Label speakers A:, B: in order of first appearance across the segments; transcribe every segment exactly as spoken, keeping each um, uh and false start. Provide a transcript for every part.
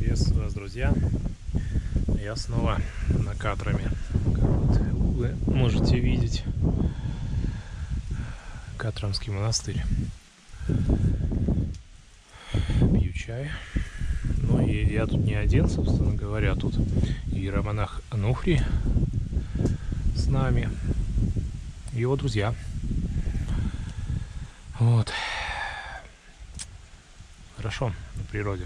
A: Приветствую вас, друзья! Я снова на Катраме. Как вот вы можете видеть, Катрамский монастырь. Пью чай. Ну и я тут не один, собственно говоря. Тут иеромонах Ануфрий с нами. И его друзья. Вот. Хорошо на природе.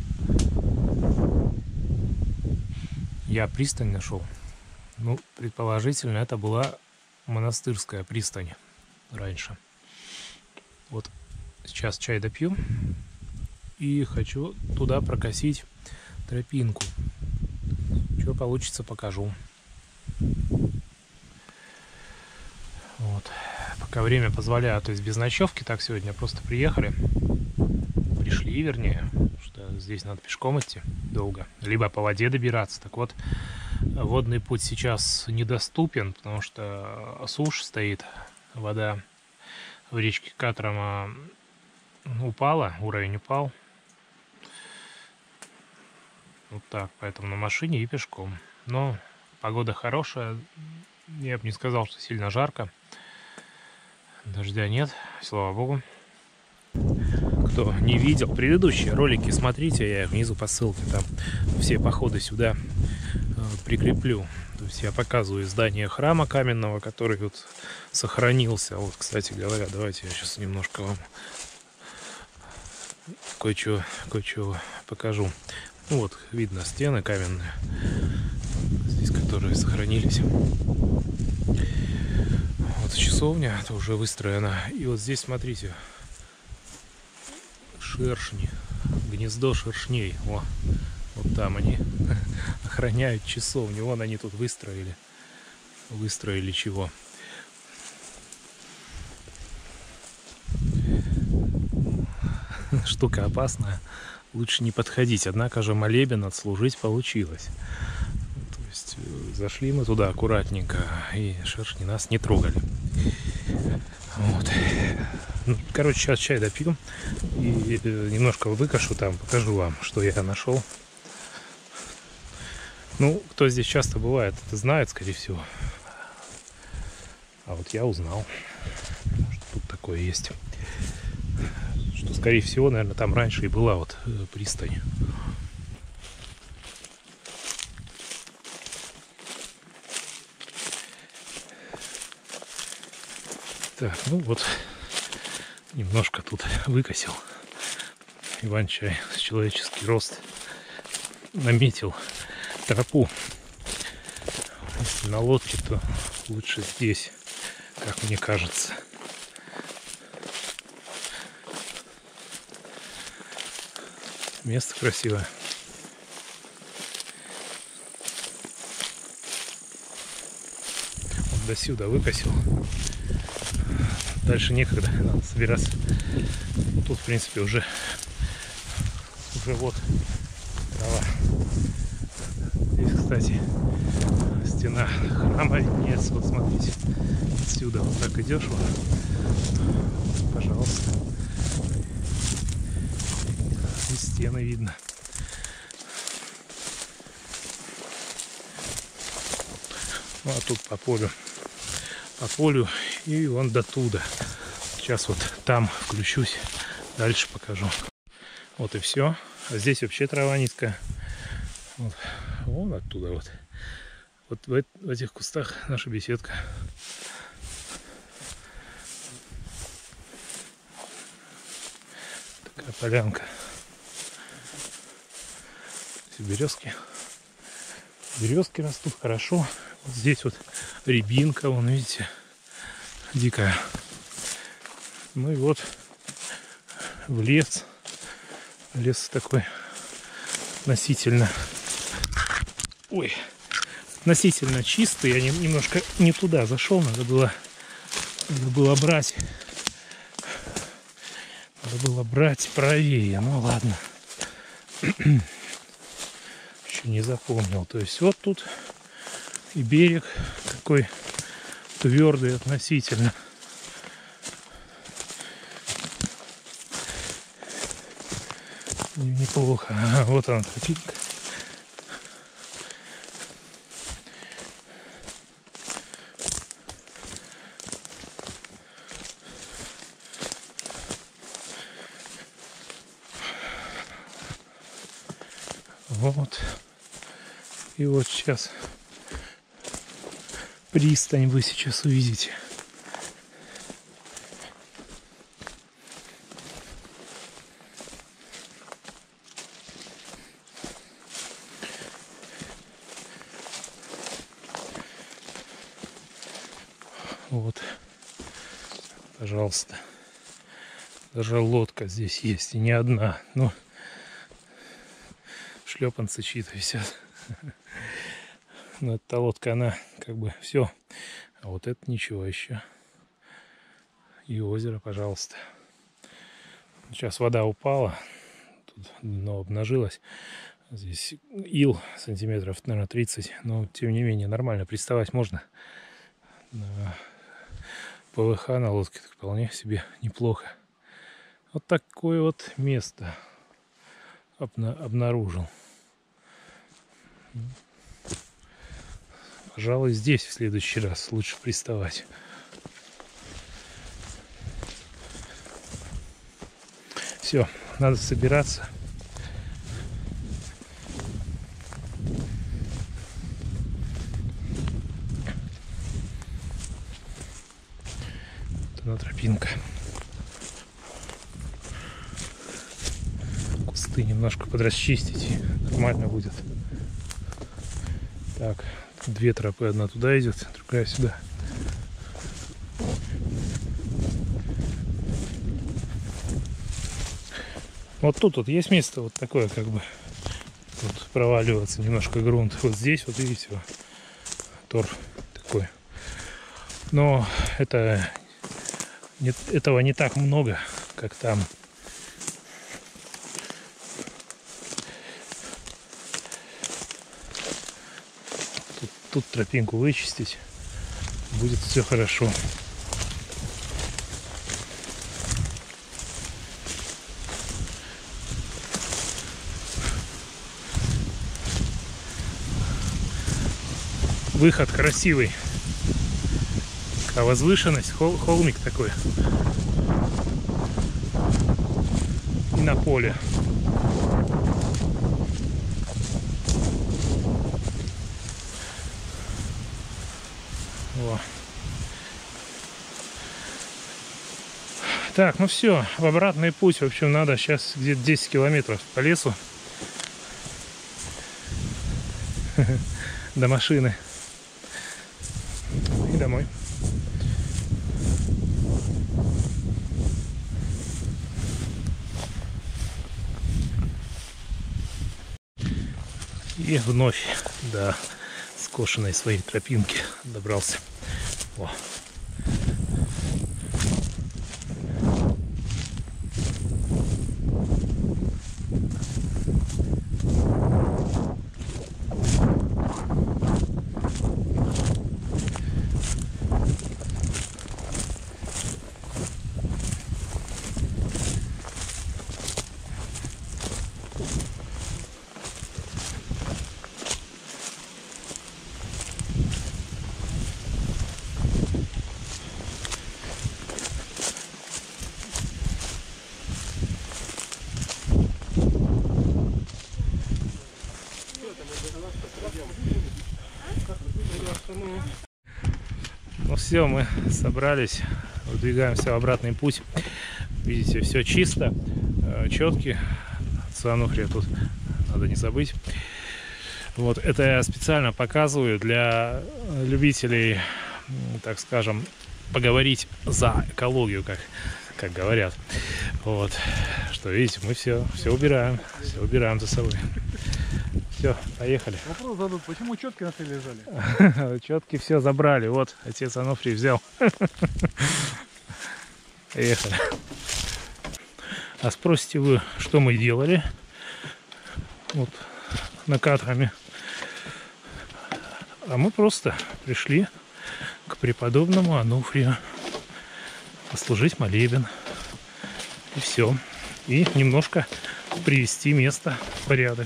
A: Я пристань нашел. Ну, предположительно, это была монастырская пристань раньше. Вот сейчас чай допью и хочу туда прокосить тропинку. Что получится, покажу. Вот. Пока время позволяет, то есть без ночевки, так сегодня просто приехали. Пришли, вернее, что здесь надо пешком идти долго, либо по воде добираться. Так вот, водный путь сейчас недоступен, потому что сушь стоит, вода в речке Катрама упала, уровень упал. Вот так, поэтому на машине и пешком. Но погода хорошая, я бы не сказал, что сильно жарко. Дождя нет, слава богу. Кто не видел предыдущие ролики, смотрите, я внизу по ссылке, там все походы сюда э, прикреплю. То есть я показываю здание храма каменного, который вот сохранился. Вот, кстати говоря, давайте я сейчас немножко вам кое-что кое-что покажу. Ну вот, видно стены каменные, здесь которые сохранились. Вот часовня, это уже выстроена. И вот здесь, смотрите, шершни, гнездо шершней. О, вот там они охраняют часовню. Вон они тут выстроили. Выстроили чего? Штука опасная. Лучше не подходить. Однако же молебен отслужить получилось. То есть зашли мы туда аккуратненько, и шершни нас не трогали. Вот. Короче, сейчас чай допью и немножко выкашу там, покажу вам, что я нашел. Ну, кто здесь часто бывает, это знает, скорее всего. А вот я узнал, что тут такое есть. Что, скорее всего, наверное, там раньше и была вот пристань. Так, ну вот, немножко тут выкосил. Иван-чай с человеческий рост наметил тропу. Если на лодке, то лучше здесь, как мне кажется. Место красивое. Вот до сюда выкосил. Дальше некогда, надо собираться. Тут, в принципе, уже уже вот трава. Здесь, кстати, стена храма виднеется. Вот смотрите, отсюда вот так идешь, вот, пожалуйста, и стены видно. Ну а тут по полю, по полю и вон до туда. Сейчас вот там включусь, дальше покажу. Вот и все. А здесь вообще трава низкая. Вот, вон оттуда вот. Вот в, в этих кустах наша беседка. Такая полянка. Все березки. Березки растут хорошо. Вот здесь вот рябинка, вон видите, дикая. Ну и вот в лес. Лес такой относительно, ой, относительно чистый. Я немножко не туда зашел, надо было, надо было брать, надо было брать правее. Ну ладно, еще не запомнил. То есть вот тут и берег такой твердый относительно. Неплохо. Ага, вот она, тропинка. Вот. И вот сейчас пристань вы сейчас увидите. Вот, пожалуйста. Даже лодка здесь есть, и не одна. Ну, шлепанцы чьи-то висят. Но эта лодка, она как бы все. А вот это ничего еще. И озеро, пожалуйста. Сейчас вода упала. Тут дно обнажилось. Здесь ил сантиметров, наверное, тридцать. Но, тем не менее, нормально приставать можно. На ПВХ на лодке вполне себе неплохо. Вот такое вот место обна обнаружил. Пожалуй, здесь в следующий раз лучше приставать. Все, надо собираться. Вот она, тропинка. Кусты немножко подрасчистить, и нормально будет. Так, две тропы, одна туда идет, другая сюда. Вот тут вот есть место вот такое, как бы тут проваливаться немножко грунт. Вот здесь вот видите, вот, торф такой. Но это нет, этого не так много, как там. Тут, тут тропинку вычистить, будет все хорошо. Выход красивый. А возвышенность, хол холмик такой. И на поле. О. Так, ну все, в обратный путь. В общем, надо сейчас где-то десять километров по лесу до машины. И домой. И вновь до скошенной своей тропинки добрался. О. Ну все, мы собрались, выдвигаемся в обратный путь. Видите, все чисто, четки. Цианохрия тут надо не забыть. Вот это я специально показываю для любителей, так скажем, поговорить за экологию, как, как говорят. Вот, что видите, мы все, все убираем, все убираем за собой. Все, поехали.
B: Вопрос зададут, почему четки на шее лежали?
A: Четки все забрали. Вот, отец Анофрий взял. Поехали. А спросите вы, что мы делали? Вот, накатрами. А мы просто пришли к преподобному Анофрию послужить молебен. И все. И немножко привести место в порядок,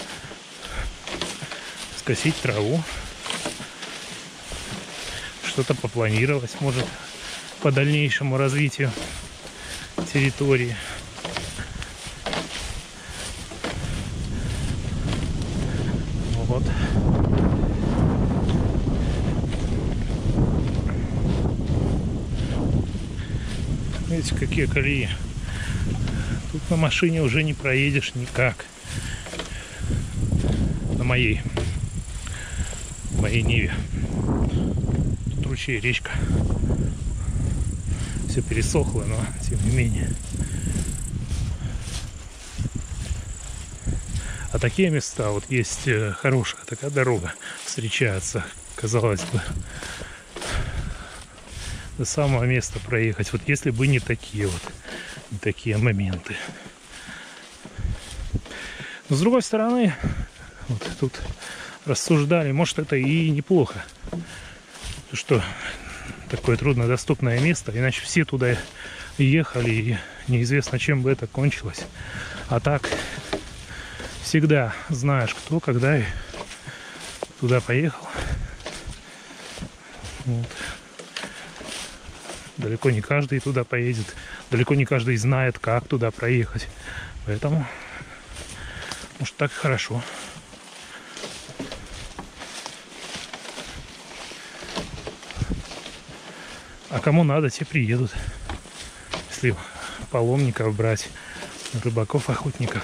A: скосить траву, что-то попланировать, может, по дальнейшему развитию территории. Вот. Видите, какие колеи. Тут на машине уже не проедешь никак. На моей. На моей Ниве. Тут ручей, речка. Все пересохло, но тем не менее. А такие места, вот есть хорошая такая дорога, встречается, казалось бы, до самого места проехать. Вот если бы не такие вот, не такие моменты. Но с другой стороны, вот тут рассуждали, может, это и неплохо, что такое труднодоступное место, иначе все туда ехали, и неизвестно, чем бы это кончилось. А так всегда знаешь, кто, когда и туда поехал. Вот. Далеко не каждый туда поедет. Далеко не каждый знает, как туда проехать. Поэтому, может, так и хорошо. А кому надо, те приедут. Если паломников брать, рыбаков, охотников.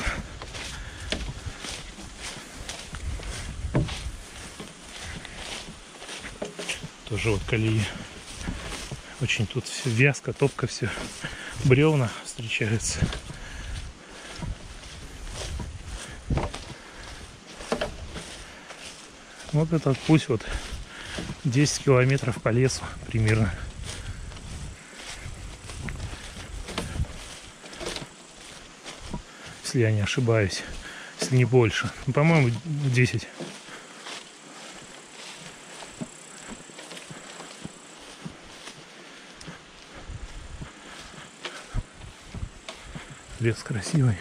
A: Тоже вот колеи. Очень тут все вязко, топко, все бревна встречаются. Вот этот путь вот десять километров по лесу примерно. Если я не ошибаюсь. Если не больше. Ну, по-моему, десять. Лес красивый.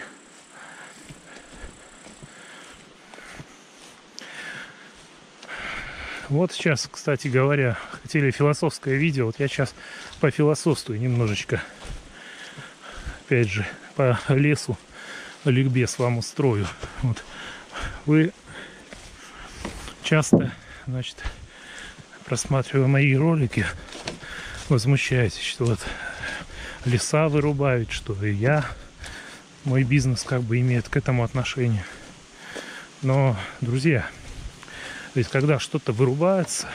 A: Вот сейчас, кстати говоря, хотели философское видео. Вот я сейчас пофилософствую немножечко. Опять же, по лесу ликбез вам устрою. Вот. Вы часто, значит, просматривая мои ролики, возмущаетесь, что вот леса вырубают, что и я, мой бизнес как бы имеет к этому отношение. Но, друзья, ведь когда что-то вырубается,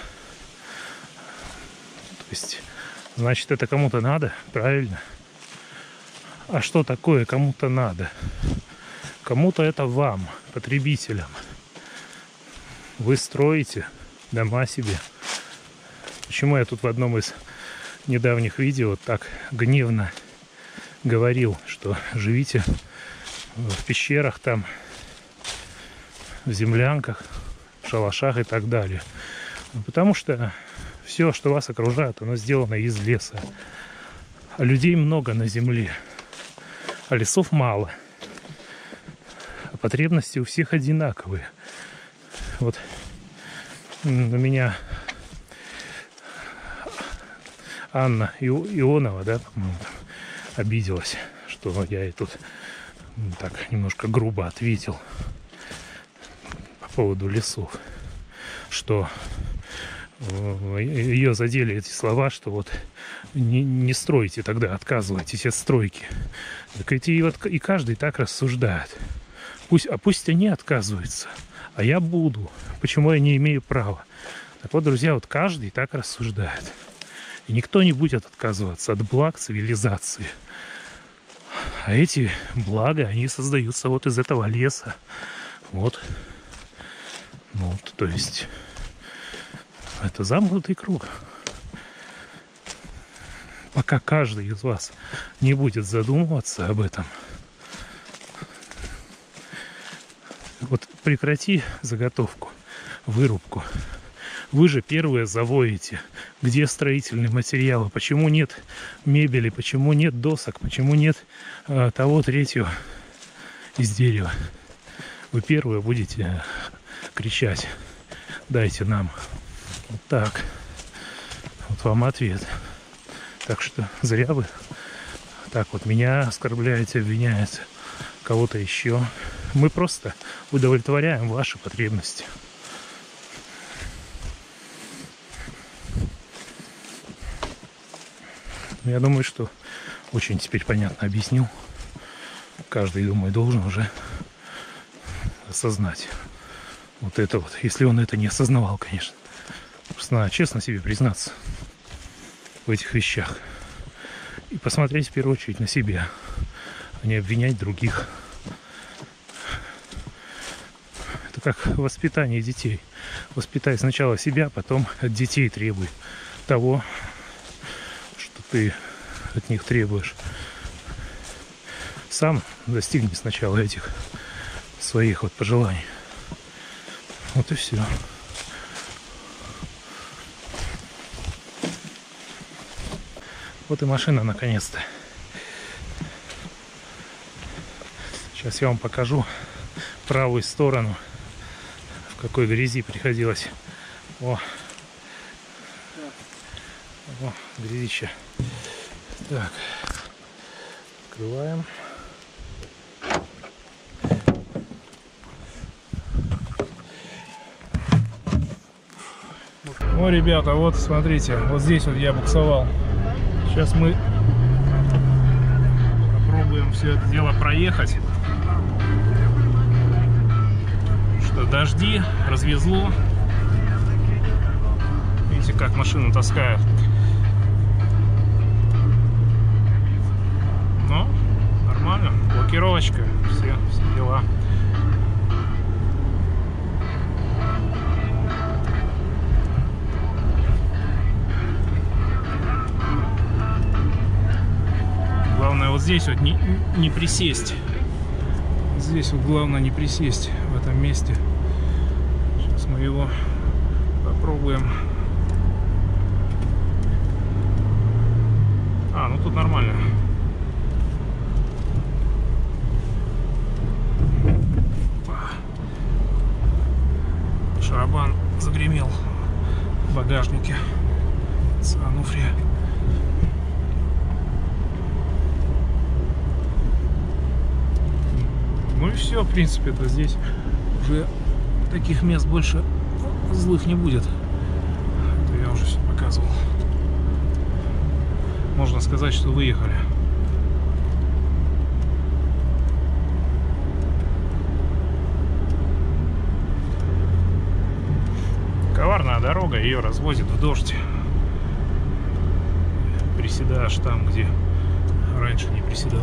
A: то есть, значит, это кому-то надо, правильно? А что такое кому-то надо? Кому-то это вам, потребителям. Вы строите дома себе. Почему я тут в одном из недавних видео так гневно говорил, что живите в пещерах там, в землянках, в шалашах и так далее. Потому что все, что вас окружает, оно сделано из леса. А людей много на земле, а лесов мало. А потребности у всех одинаковые. Вот у меня Анна Ионова, да, по-моему, обиделась, что я ей тут так немножко грубо ответил по поводу лесов, что ее задели эти слова, что вот не, не стройте тогда, отказывайтесь от стройки. Так ведь и, вот, и каждый так рассуждает. Пусть, а пусть они отказываются, а я буду. Почему я не имею права? Так вот, друзья, вот каждый так рассуждает. И никто не будет отказываться от благ цивилизации. А эти блага, они создаются вот из этого леса. Вот. Вот, то есть это замкнутый круг. Пока каждый из вас не будет задумываться об этом, вот прекрати заготовку, вырубку. Вы же первые завоите, где строительные материалы, почему нет мебели, почему нет досок, почему нет э, того, третьего.
C: из дерева. Вы первые будете кричать: дайте нам. Вот так. Вот вам ответ. Так что зря вы так вот меня оскорбляете, обвиняете, кого-то еще. Мы просто удовлетворяем ваши потребности. Я думаю, что очень теперь понятно объяснил. Каждый, думаю, должен уже осознать вот это вот. Если он это не осознавал, конечно. Просто надо честно себе признаться в этих вещах. И посмотреть в первую очередь на себя, а не обвинять других. Это как воспитание детей. Воспитай сначала себя, потом от детей требуй того, что ты от них требуешь. Сам достигни сначала этих своих вот пожеланий. Вот и все. Вот и машина наконец-то. Сейчас я вам покажу правую сторону, в какой грязи приходилось. О, О грязища. Так, открываем. О, ребята, вот смотрите, вот здесь вот я буксовал. Сейчас мы попробуем все это дело проехать. Что дожди, развезло. Видите, как машину таскают. Ну, нормально. Блокировочка, все, все дела. Главное вот здесь вот не, не присесть. Здесь вот главное не присесть в этом месте. Сейчас мы его попробуем. А, ну тут нормально. Шарабан загремел в багажнике Сан-Офри. Ну и все, в принципе, то здесь уже таких мест больше злых не будет. Это я уже все показывал. Можно сказать, что выехали. Коварная дорога, ее развозит в дождь. Приседаешь там, где раньше не приседал.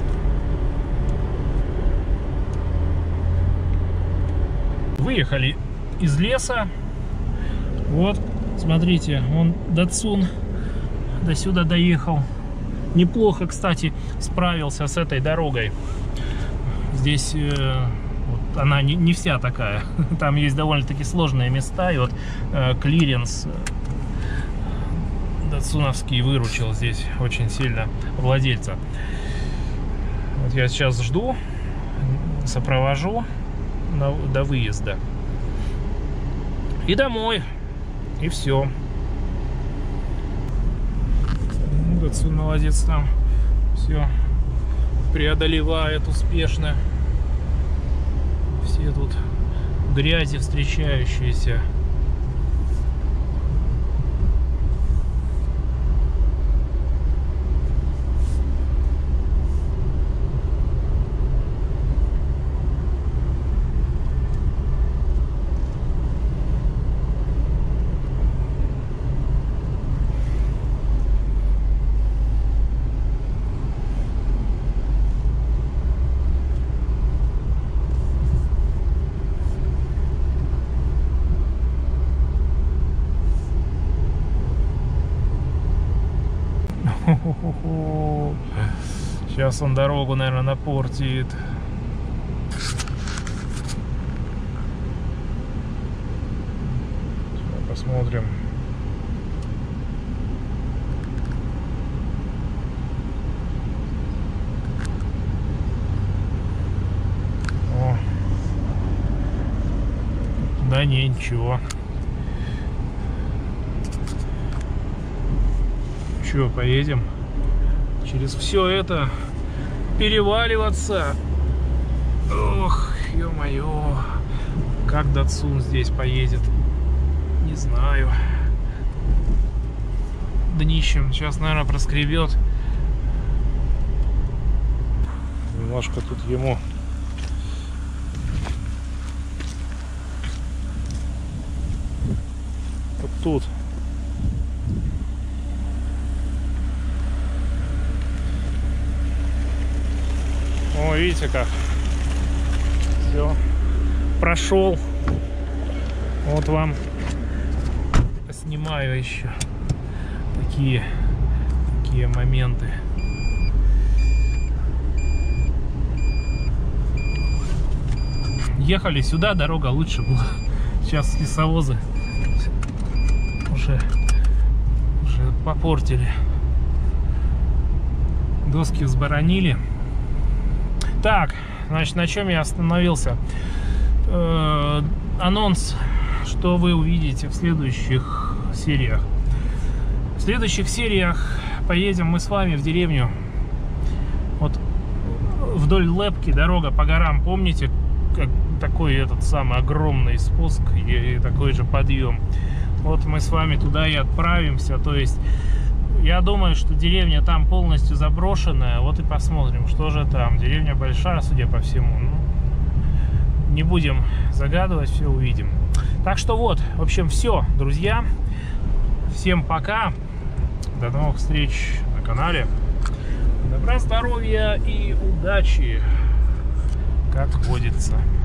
C: Выехали из леса. Вот, смотрите, он Датсун до сюда доехал. Неплохо, кстати, справился с этой дорогой. Здесь э, вот, она не, не вся такая. Там есть довольно-таки сложные места. И вот э, клиренс датсуновский выручил здесь очень сильно владельца. Вот я сейчас жду, сопровожу до выезда и домой, и все. Датсун молодец, там все преодолевает успешно все тут грязи встречающиеся. Сейчас он дорогу, наверное, напортит. Сейчас посмотрим. Да не, ничего. Че, поедем через все это переваливаться? Ох, ё-моё. Как Датсун здесь поедет? Не знаю. Днищем. Сейчас, наверное, проскребет. Немножко тут ему вот тут. О, видите как? Все. Прошел. Вот вам снимаю еще такие, такие моменты. Ехали сюда, дорога лучше была. Сейчас лесовозы уже, уже попортили. Доски взборонили. Так, значит, на чем я остановился? Э-э- анонс, что вы увидите в следующих сериях. В следующих сериях поедем мы с вами в деревню. Вот вдоль Лепки дорога по горам, помните, как такой этот самый огромный спуск и такой же подъем. Вот мы с вами туда и отправимся. То есть я думаю, что деревня там полностью заброшенная. Вот и посмотрим, что же там. Деревня большая, судя по всему. Ну, не будем загадывать, все увидим. Так что вот, в общем, все, друзья. Всем пока. До новых встреч на канале. Добра, здоровья и удачи, как водится.